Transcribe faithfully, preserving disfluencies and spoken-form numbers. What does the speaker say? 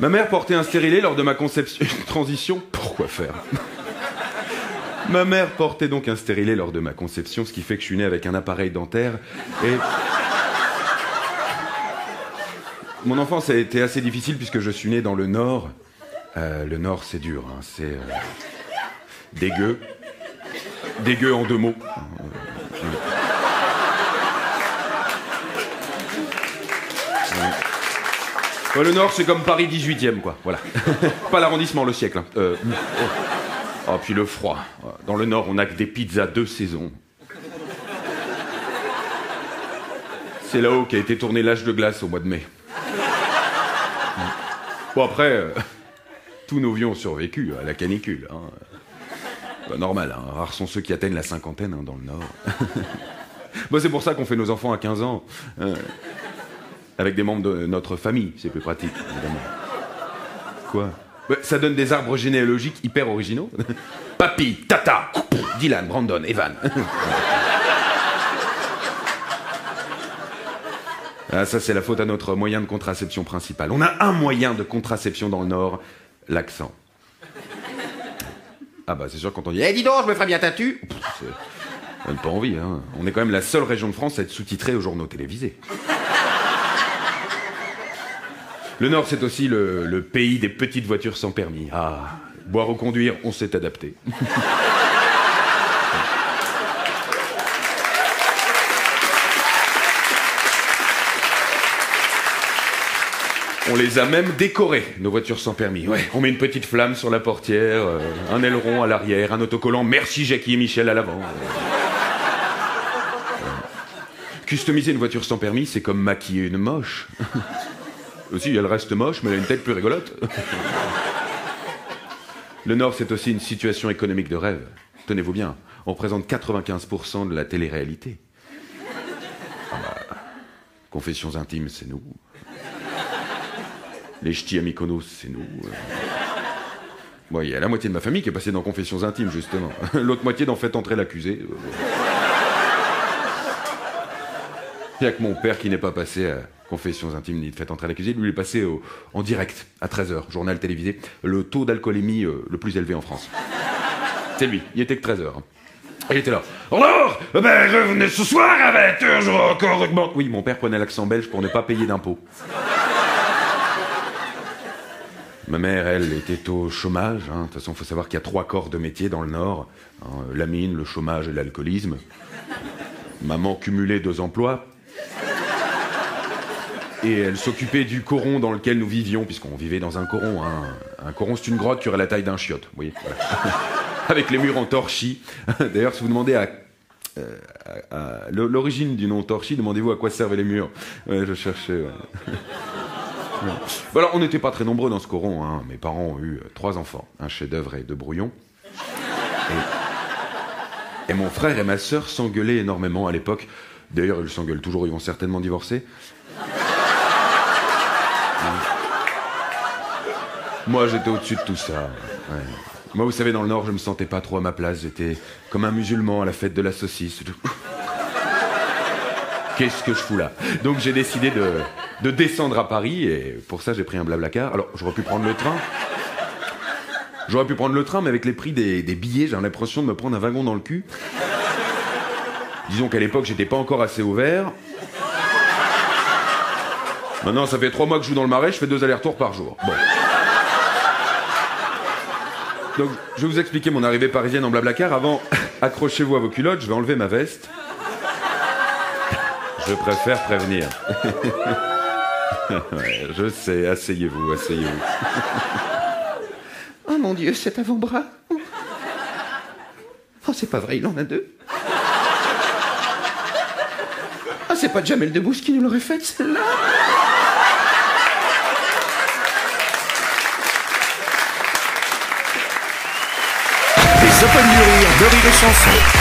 Ma mère portait un stérilet lors de ma conception... Transition, pourquoi faire? Ma mère portait donc un stérilet lors de ma conception, ce qui fait que je suis né avec un appareil dentaire et... Mon enfance a été assez difficile puisque je suis né dans le Nord. Euh, le Nord, c'est dur, hein. C'est... Euh... dégueu. Dégueu en deux mots. Ouais, le Nord, c'est comme Paris dix-huitième, quoi. Voilà. Pas l'arrondissement, le siècle. Hein. Euh... Oh, puis le froid. Dans le Nord, on n'a que des pizzas de saison. C'est là-haut qu'a été tourné l'âge de glace au mois de mai. Bon, après, euh, tous nos vieux ont survécu à la canicule. Hein. Bah, normal, hein. Rares sont ceux qui atteignent la cinquantaine hein, dans le Nord. Bon, c'est pour ça qu'on fait nos enfants à quinze ans. Euh, avec des membres de notre famille, c'est plus pratique, évidemment. Quoi? Bah, ça donne des arbres généalogiques hyper originaux. Papy, Tata, Dylan, Brandon, Evan. Ah, ça, c'est la faute à notre moyen de contraception principal. On a un moyen de contraception dans le Nord, l'accent. Ah bah, c'est sûr, quand on dit « Eh, dis donc, je me ferais bien tatu !» Ça donne pas envie, hein. On est quand même la seule région de France à être sous-titrée aux journaux télévisés. Le Nord, c'est aussi le, le pays des petites voitures sans permis. Ah, boire ou conduire, on s'est adapté. On les a même décorées, nos voitures sans permis. Ouais, on met une petite flamme sur la portière, euh, un aileron à l'arrière, un autocollant « Merci Jackie et Michel » à l'avant. Customiser une voiture sans permis, c'est comme maquiller une moche. Aussi, elle reste moche, mais elle a une tête plus rigolote. Le Nord, c'est aussi une situation économique de rêve. Tenez-vous bien, on représente quatre-vingt-quinze pour cent de la télé-réalité. Ah bah, Confessions intimes, c'est nous. Les ch'tis à Mykonos, c'est nous. Bon, il y a la moitié de ma famille qui est passée dans Confessions intimes, justement. L'autre moitié dans Faites entrer l'accusé. Il n'y a que mon père qui n'est pas passé à Confessions intimes ni de Faites entrer l'accusé. Lui, il est passé au, en direct, à treize heures, journal télévisé, le taux d'alcoolémie euh, le plus élevé en France. C'est lui, il était que treize heures. Il était là. Alors, ben, revenez ce soir à vingt heures, j'aurai encore augmenté. Oui, mon père prenait l'accent belge pour ne pas payer d'impôts. Ma mère, elle, était au chômage. Hein. De toute façon, il faut savoir qu'il y a trois corps de métier dans le Nord. Hein, la mine, le chômage et l'alcoolisme. Maman cumulait deux emplois. Et elle s'occupait du coron dans lequel nous vivions, puisqu'on vivait dans un coron. Hein. Un coron, c'est une grotte qui aurait la taille d'un chiotte. Vous voyez, voilà. Avec les murs en torchis. D'ailleurs, si vous demandez à, euh, à, à l'origine du nom torchis, demandez-vous à quoi servaient les murs. Ouais, je cherchais... Ouais. Bon, alors, on n'était pas très nombreux dans ce coron. Hein. Mes parents ont eu trois enfants, un chef-d'œuvre et deux brouillons. Et... et mon frère et ma sœur s'engueulaient énormément à l'époque. D'ailleurs, ils s'engueulent toujours, ils vont certainement divorcer. Moi, j'étais au-dessus de tout ça. Ouais. Moi, vous savez, dans le Nord, je me sentais pas trop à ma place. J'étais comme un musulman à la fête de la saucisse. Qu'est-ce que je fous là? Donc j'ai décidé de, de descendre à Paris et pour ça j'ai pris un Blablacar. Alors j'aurais pu prendre le train. J'aurais pu prendre le train, mais avec les prix des, des billets, j'ai l'impression de me prendre un wagon dans le cul. Disons qu'à l'époque j'étais pas encore assez ouvert. Maintenant ça fait trois mois que je joue dans le Marais, je fais deux allers-retours par jour. Bon. Donc je vais vous expliquer mon arrivée parisienne en Blablacar. Avant, accrochez-vous à vos culottes, je vais enlever ma veste. Je préfère prévenir. Ouais, je sais, asseyez-vous, asseyez-vous. Oh mon Dieu, cet avant-bras. Oh, c'est pas vrai, il en a deux. Ah, c'est pas Jamel Debbouze qui nous l'aurait faite, celle-là. Les Open du Rire de Rire et Chanson.